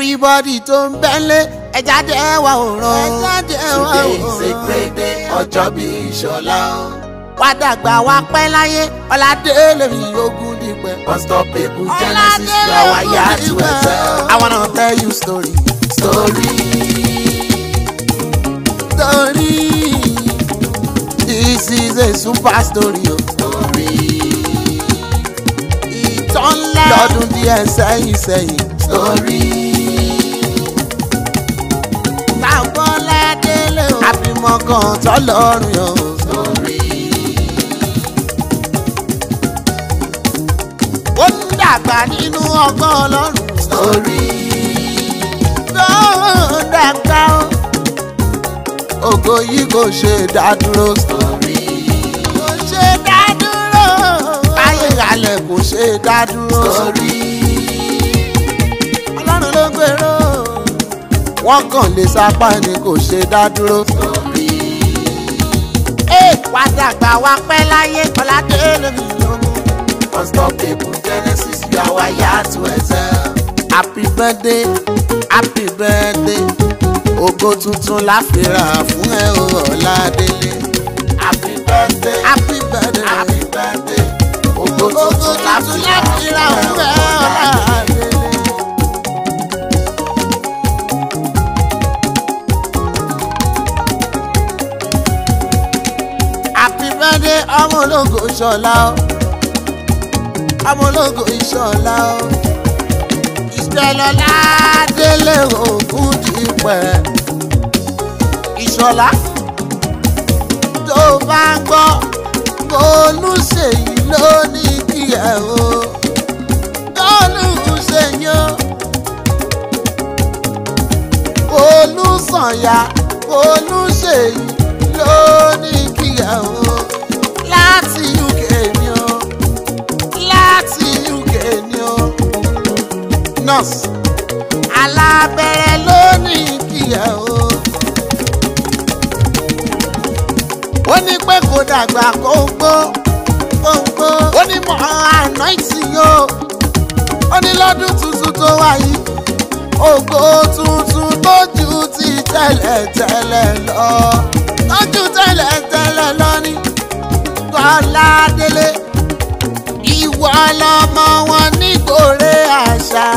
everybody tó ń bẹ́lẹ̀ ẹ jáde wá òràn. Today is a great day, ọjọ́ bí Ìṣọ̀lá. Wá dàgbà wá pẹ́ láyé Ọládélé mi ogún dípẹ́. Unstoppable Genesis, you are wired to excel. I wanna tell you story. This is a super story. Ìtàn ńlá lọ́dún díẹ̀ sẹ́yìn. Táwọn Ọládélé o. Àbímọ kan tọ́lọ́run yọ. Ó ń dàgbà nínú ọgbọ́n Ọlọ́run. Ló ń dàgbà o. Ògo yìí kò ṣe dádúró. Kò ṣe dádúró. Báyé ìhàlẹ̀ kò ṣe dádúró. Ọlọ́run ló gbèrò. Wọ́n kàn lè sapá ni kò ṣe dádúró. Wá dàgbà wá pẹ́ láyé Ọládélé mi lógún. Unstoppable Genesis, you are wired to excel. Happy birthday, ògo tuntun la fi rà fún ẹ o Ọládélé. Happy birthday, ògo tuntun la fi rà fún ẹ Ọládélé. Happy birthday ọmọ ológo Ìṣọ̀lá o. Ọmọ ológo Ìṣọ̀lá o. Ìṣọ̀lá Ọládélé ogún dípẹ́. Ìṣọ̀lá tó bá ń gbọ́ Olúṣèyí ló ní kí ẹ o. Olúṣèyí o. Olúṣànyà Olúṣèyí ló ní kí ẹ o. Láti UK ni o. Láti UK ni o. Nurse alábẹ́rẹ́ ló ní kí ẹ o. Ó ní pé kò dàgbà kó gbó. Ó ní mọ̀ anointing o. Ó ní lọ́dún tuntun tó wà yìí. Ògo tuntun tó ju ti tẹ́lẹ̀ lọ. Tó ju tẹ́lẹ̀ lọ ní. Ọládélé ìwọ lọmọ wọn nígbòrè àṣà.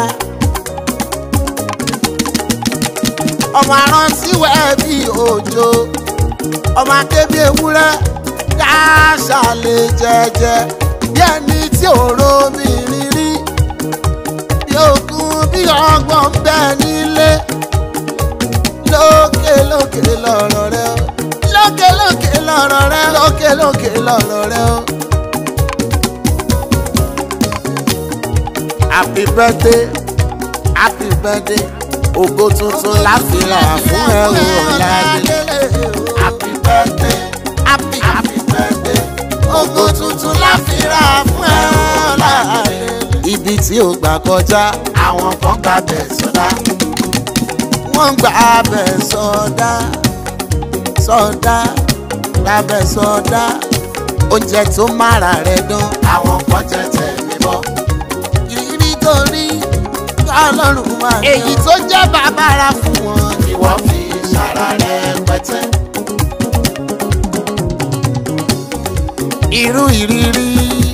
Ọmọ aránsíwẹ̀ bí òjò. Ọmọ akébí ewúrẹ́ dáṣà lè jẹjẹ. Bí ẹni tí òró mi rírí. Bí ogun bí ọgbọ́n ń bẹ nílé. Lókè lọ́rọ̀ rẹ o. Lókè lọ́rọ̀ rẹ o. Happy birthday, ògo tuntun la fi rà fún ẹ o Ọládélé. Happy birthday, Ògo tuntun la fi rà fún ẹ o Ọládélé. Ibi tí o gbà kọjá, àwọn kan gbàbẹ̀ sọ́dá. wọ́n gbà bẹ̀ sọdá. Gbàbẹ̀ sọdá. Oúnjẹ tó mára rẹ̀ dán. Àwọn kan jẹ́ tẹ̀mí bọ́. Ìrírí tó rí Ọlọ́run wà ní. Èyí tó jẹ́ bàbára fún wọn. Ìwọ fi ṣàrà rẹ̀ pẹ́tẹ́. Irú ìrírí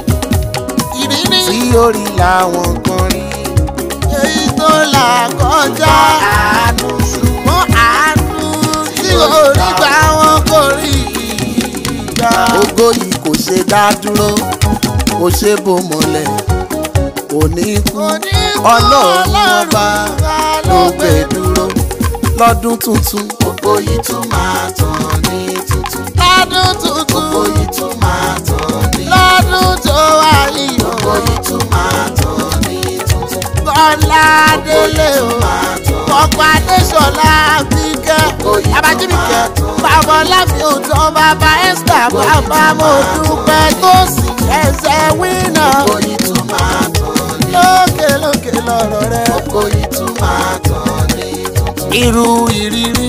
tí orí làwọn kan rí. Èyí tó là kọjá àánú. Ṣùgbọ́n àánú tí orí gbà wọn kò rí ìgbà. Ògo yìí kò ṣe dá dúró, kò ṣe bò mọ́lẹ̀, kò ní kú. Ọlọ́run ọba ló gbé dúró. Lọ́dún tuntun, Ògo yìí tún máa tàn ní tuntun. lọ́dún tuntun, Ògo yìí tún máa tàn ní. lọ́dún tó wà yìí. Ògo yìí tún máa tàn ní tuntun. Ọládélé o. Ọ̀pọ̀ Adéṣọlá Bíkẹ́. Abájíbíkẹ́. Bàbá Ọláfíà òtún bàbá Esther. Bàbá Mọ́dúpẹ́ tó sì ẹsẹ̀ wínà. Ògo yìí tún máa tàn ní. Lókè lọ́rọ̀ rẹ. Ògo yìí tún máa tàn ní tuntun. Irú ìrírí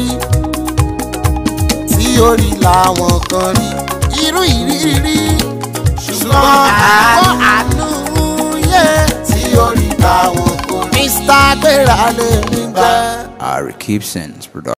tí orí làwọn kan rí. Irú ìrírí ṣùgbọ́n àánú yẹ Tí orí bá wọn kò rí. Mr. Gbéra lè ní jẹ́. Ari Gibson's production.